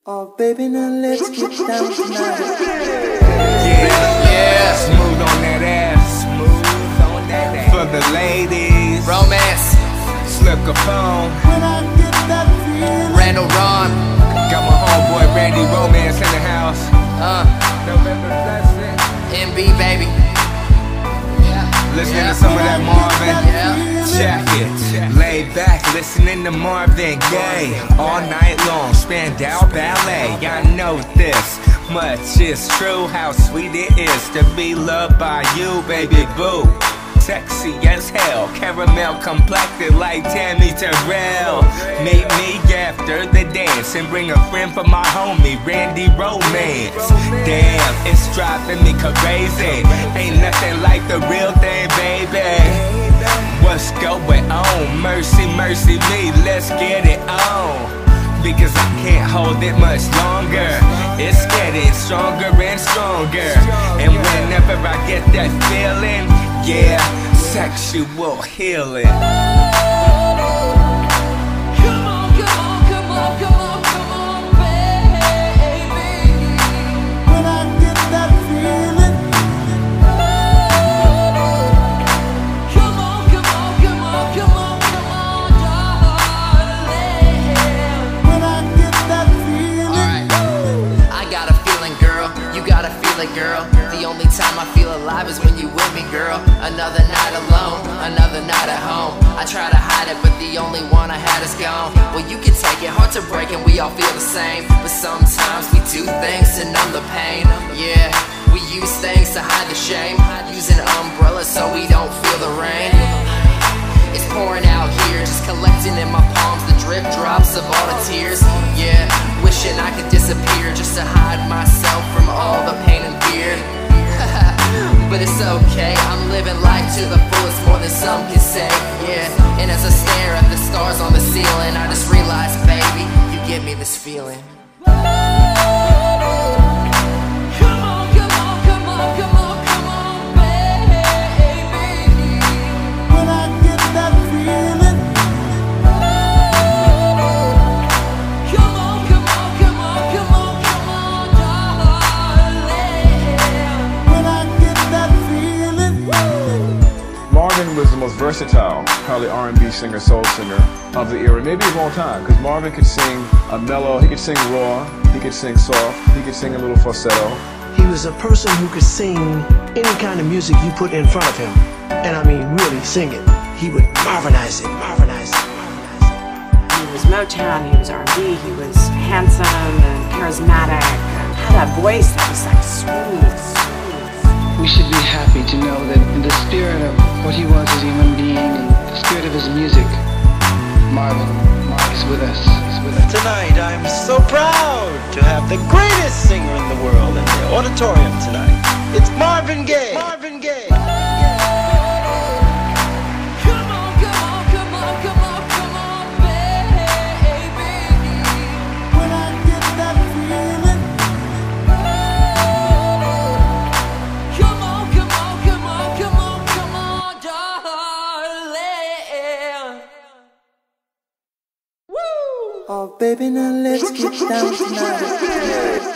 Oh baby, now let's get down tonight. Yeah, smooth on that ass, smooth on that ass. For the ladies, Romance, Slip Capone, When I get that feeling, Randall Ron, got my homeboy Randy Romance in the house. November blessing. MB baby. Listening to some of that Marvin. Check it. Lay back, listening to Marvin Gaye all night long. Spandau Ballet. I know this much is true. How sweet it is to be loved by you, baby boo. Sexy as hell, caramel complected like Tammy Terrell. Meet me after the dance and bring a friend for my homie Randy Romance. Damn, it's driving me crazy. Ain't nothing like the real thing, baby. What's going on? Mercy, mercy me, let's get it on. Because I can't hold it much longer. It's getting stronger and stronger. And whenever I get that feeling, yeah, sexual healing. Come on, come on, come on, come on, come on, baby. when I get that feeling, Come on, come on, come on, come on, come on, darling. when I get that feeling. Alright, I got a feeling, girl. You gotta feel it, girl. The only time I feel alive is when you with me, girl. Another night alone, another night at home. I try to hide it, but the only one I had is gone. Well, you can take it, hard to break, and we all feel the same. But sometimes we do things to numb the pain. Yeah, we use things to hide the shame. Using umbrellas so we don't feel the rain. It's pouring out here, just collecting in my palms the drip drops of all the tears. Yeah, wishing I could disappear just to hide myself from all the pain and fear. But it's okay, I'm living life to the fullest, more than some can say. Yeah, and as I stare at the stars on the ceiling, I just realize, baby, you give me this feeling. Come on, come on, come on, come on, come on, baby. When I get that feeling, Come on, come on, come on, come on, come on, darling. when I get that feeling. Marvin was the most versatile, probably R&B singer, soul singer of the era, maybe of all time, because Marvin could sing a mellow, he could sing raw, he could sing soft, he could sing a little falsetto. He was a person who could sing any kind of music you put in front of him. And I mean, really sing it. He would Marvinize it, Marvinize it, Marvinize it. He was Motown, he was R&B, he was handsome and charismatic, and had a voice that was like smooth. We should be happy to know that in the spirit of what he was as a human being and the spirit of his music, Marvin is with us. Tonight, I'm so proud to have the greatest singer in the world in the auditorium tonight. It's Marvin Gaye. Marvin Gaye. Come on, come on, come on, come on, come on, baby. When I get that feeling, Come on, come on, come on, come on, come on, darling. oh baby, now let's get down tonight.